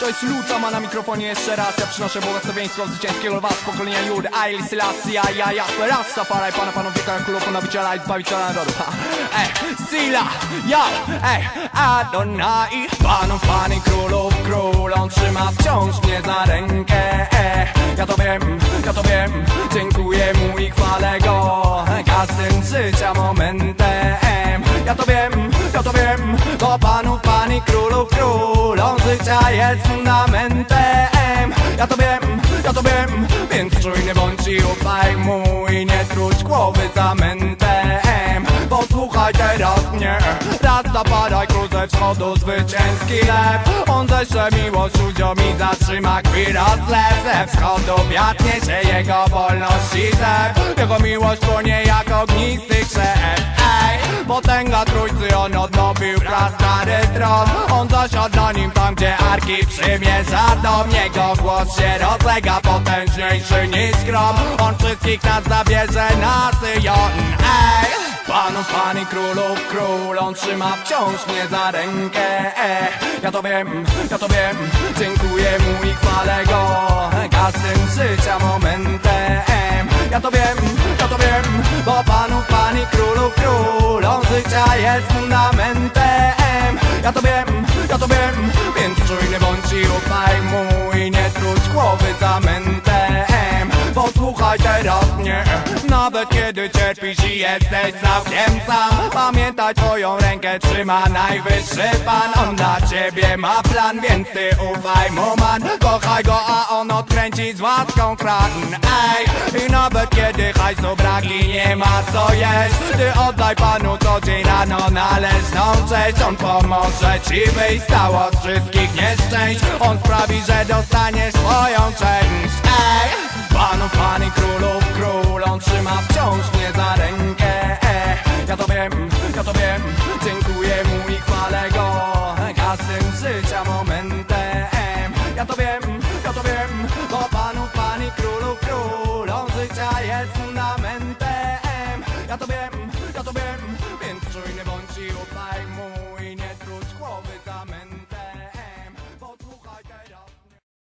To jest Luca, ma na mikrofonie jeszcze raz. Ja przynoszę błogosławieństwo zwycięskiego lwa z pokolenia Judy. Haile Selassie, Rastafari, Pana, Panów wieka, Królowo, Nabiciela i Zbawiciela narodu. Sila, yo, Adonai, Panów, Pani, Królów, Król. On trzyma wciąż mnie za rękę. Ja to wiem, dziękuję mu i chwalę go każdym życia momentem. Ja to wiem, bo Panów, Pani, Królów, Król. On życia jest fundamentem. Ja to wiem, więc czujny bądź i ufaj mu i nie trudź głowy zamętem. Posłuchaj teraz mnie, Rastafari, król ze wschodu, zwycięski lew. On ześle miłość ludziom i zatrzyma chwila zlew. Ze wschodu wiatnie się jego wolność i zew. Jego miłość płonie jak ognisty krzew. Potęga trójcy, on odnowił prastary tron. On zasiadł na nim tam, gdzie arki przymierza dom. Jego głos się rozlega, potężniejszy niż grom. On wszystkich nas zabierze na Syjon. Panów, Pani, Królów, Król. On trzyma wciąż mnie za rękę. Ja to wiem, dziękuję mu i chwalę go każdym życia momentem. Ja to wiem, bo Panów, Pani, Królów, Król. On życia jest fundamentem. Ja to wiem, więc czujny bądź i ufaj mu i nie trudź głowy zamętem. Posłuchaj teraz mnie, nawet kiedy cierpisz i jesteś całkiem sam. Pamiętaj, twoją rękę trzyma najwyższy Pan. On dla ciebie ma plan, więc ty ufaj mu, man. Kochaj go, a on odkręci z łaską kran. I nawet kiedy hajsu brak i nie ma co jeść, ty oddaj Panu co dzień rano należną cześć. On pomoże ci wyjść cało z wszystkich nieszczęść. On sprawi, że dostaniesz swoją część. Panów, Pani, Królów, Król. On trzyma wciąż mnie za rękę. Ja to wiem, dziękuję mu i chwalę go każdym życia momentem. Ja to wiem, bo Panów, Pani, Królów, Król. On życia jest fundamentem. Ja to wiem.